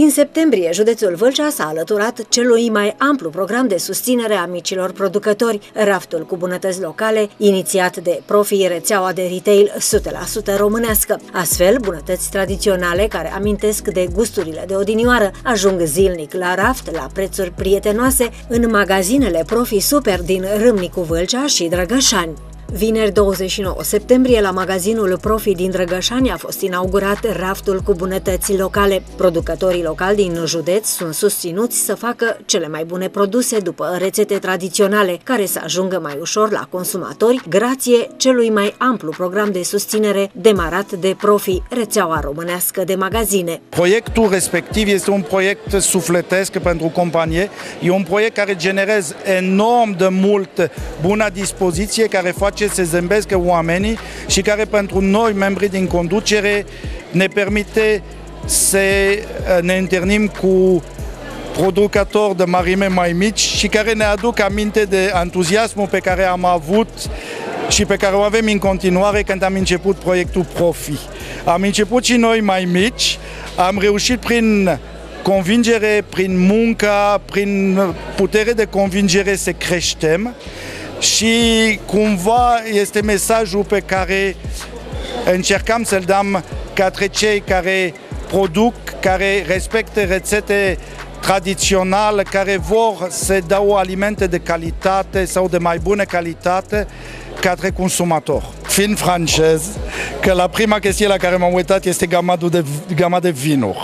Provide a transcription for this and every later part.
Din septembrie, județul Vâlcea s-a alăturat celui mai amplu program de susținere a micilor producători, raftul cu bunătăți locale, inițiat de Profi, rețeaua de retail 100% românească. Astfel, bunătăți tradiționale care amintesc de gusturile de odinioară ajung zilnic la raft la prețuri prietenoase în magazinele Profi Super din Râmnicu Vâlcea și Drăgășani. Vineri 29 septembrie, la magazinul Profi din Drăgășani a fost inaugurat raftul cu bunătăți locale. Producătorii locali din județ sunt susținuți să facă cele mai bune produse după rețete tradiționale, care să ajungă mai ușor la consumatori, grație celui mai amplu program de susținere demarat de Profi, rețeaua românească de magazine. Proiectul respectiv este un proiect sufletesc pentru companie, e un proiect care generează enorm de mult bună dispoziție, care face să zâmbească oamenii și care pentru noi, membrii din conducere, ne permite să ne întâlnim cu producători de mărime mai mici și care ne aduc aminte de entuziasmul pe care am avut și pe care o avem în continuare când am început proiectul Profi. Am început și noi mai mici, am reușit prin convingere, prin muncă, prin putere de convingere să creștem. Și cumva este mesajul pe care încercăm să-l dăm către cei care produc, care respectă rețete tradiționale, care vor să dau alimente de calitate sau de mai bună calitate către consumator. Fiind francez, că la prima chestie la care m-am uitat este gama de vinuri.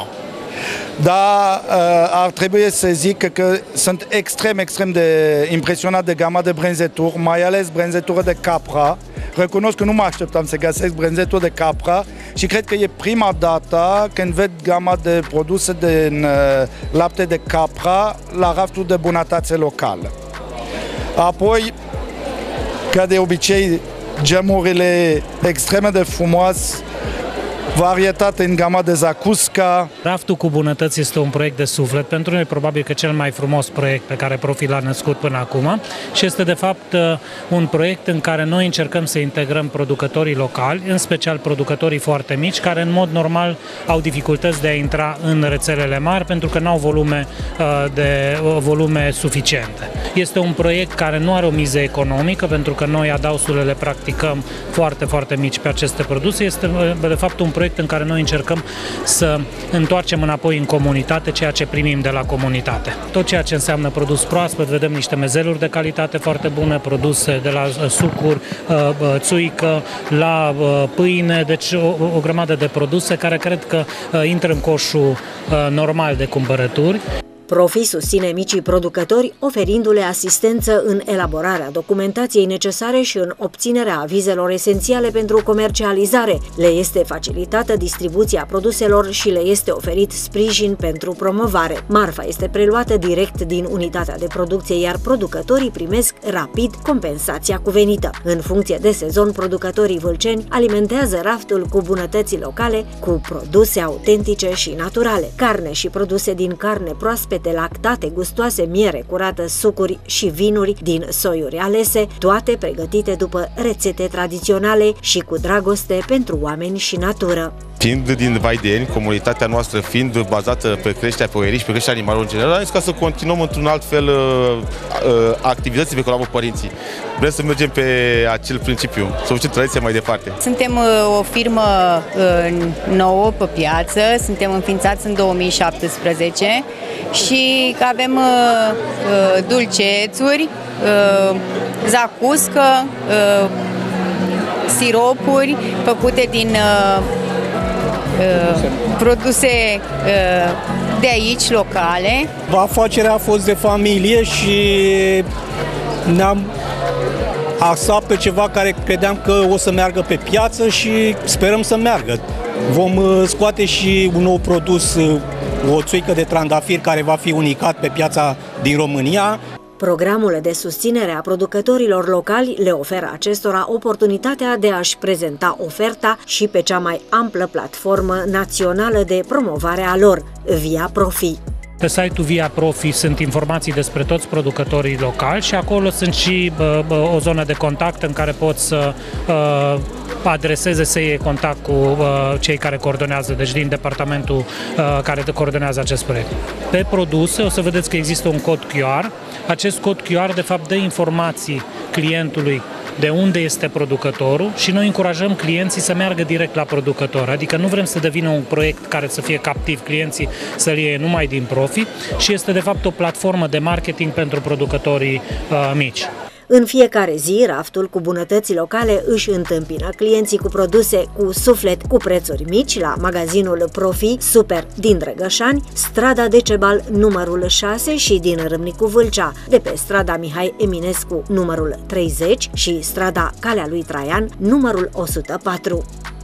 Dar ar trebui să zic că sunt extrem de impresionat de gama de brânzeturi, mai ales brânzetură de capra. Recunosc că nu mă așteptam să găsesc brânzeturi de capra și cred că e prima dată când ved gama de produse din lapte de capra la raftul de bunătăți locale. Apoi, ca de obicei, gemurile extreme de frumoase, varietate în gama de zacusca. Raftul cu bunătăți este un proiect de suflet. Pentru noi probabil că cel mai frumos proiect pe care Profi l-a născut până acum și este de fapt un proiect în care noi încercăm să integrăm producătorii locali, în special producătorii foarte mici, care în mod normal au dificultăți de a intra în rețelele mari pentru că nu au volume suficiente. Este un proiect care nu are o miză economică pentru că noi adausurile le practicăm foarte mici pe aceste produse. Este de fapt un proiect în care noi încercăm să întoarcem înapoi în comunitate ceea ce primim de la comunitate. Tot ceea ce înseamnă produs proaspăt, vedem niște mezeluri de calitate foarte bună, produse de la sucuri, țuică, la pâine, deci o grămadă de produse care cred că intră în coșul normal de cumpărături. Profi susține micii producători, oferindu-le asistență în elaborarea documentației necesare și în obținerea avizelor esențiale pentru comercializare. Le este facilitată distribuția produselor și le este oferit sprijin pentru promovare. Marfa este preluată direct din unitatea de producție, iar producătorii primesc rapid compensația cuvenită. În funcție de sezon, producătorii vâlceni alimentează raftul cu bunătăți locale, cu produse autentice și naturale. Carne și produse din carne proaspete, lactate, gustoase, miere curată, sucuri și vinuri din soiuri alese, toate pregătite după rețete tradiționale și cu dragoste pentru oameni și natură. Fiind din Vaideni, comunitatea noastră fiind bazată pe creșterea puierii și pe creșterea animalelor în general, am zis ca să continuăm într-un alt fel activitățile pe care le au părinții. Vrem să mergem pe acel principiu, să ducem tradiția mai departe. Suntem o firmă nouă pe piață, suntem înființați în 2017 și avem dulcețuri, zacuscă, siropuri făcute din produse de aici, locale. Afacerea a fost de familie și ne-am axat pe ceva care credeam că o să meargă pe piață și sperăm să meargă. Vom scoate și un nou produs, o țuică de trandafir care va fi unicat pe piața din România. Programul de susținere a producătorilor locali le oferă acestora oportunitatea de a-și prezenta oferta și pe cea mai amplă platformă națională de promovare a lor, via Profi. Pe site-ul Via Profi sunt informații despre toți producătorii locali și acolo sunt și o zonă de contact în care poți să adreseze, să iei contact cu cei care coordonează, deci din departamentul care coordonează acest proiect. Pe produse o să vedeți că există un cod QR. Acest cod QR de fapt dă informații clientului de unde este producătorul și noi încurajăm clienții să meargă direct la producător, adică nu vrem să devină un proiect care să fie captiv, clienții să-l iei numai din Profi și este de fapt o platformă de marketing pentru producătorii mici. În fiecare zi, raftul cu bunătăți locale își întâmpină clienții cu produse cu suflet cu prețuri mici la magazinul Profi Super din Drăgășani, strada Decebal numărul 6 și din Râmnicu Vâlcea, de pe strada Mihai Eminescu numărul 30 și strada Calea lui Traian numărul 104.